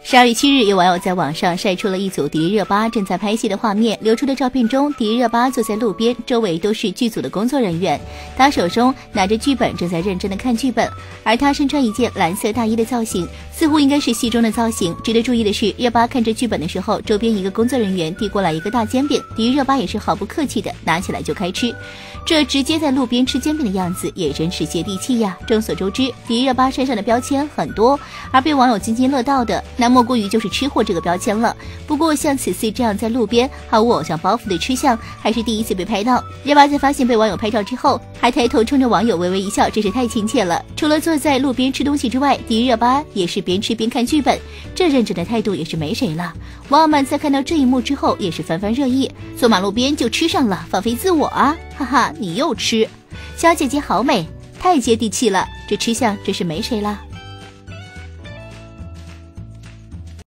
12月7日，有网友在网上晒出了一组迪丽热巴正在拍戏的画面。流出的照片中，迪丽热巴坐在路边，周围都是剧组的工作人员，她手中拿着剧本，正在认真的看剧本。而她身穿一件蓝色大衣的造型，似乎应该是戏中的造型。值得注意的是，热巴看着剧本的时候，周边一个工作人员递过来一个大煎饼，迪丽热巴也是毫不客气的拿起来就开吃。这直接在路边吃煎饼的样子也真是接地气呀。众所周知，迪丽热巴身上的标签很多，而被网友津津乐道的那莫过于就是吃货这个标签了。不过像此次这样在路边毫无偶像包袱的吃相，还是第一次被拍到。热巴在发现被网友拍照之后，还抬头冲着网友微微一笑，真是太亲切了。除了坐在路边吃东西之外，迪丽热巴也是边吃边看剧本，这认真的态度也是没谁了。网友们在看到这一幕之后也是纷纷热议，坐马路边就吃上了，放飞自我啊，哈哈，你又吃，小姐姐好美，太接地气了，这吃相真是没谁了。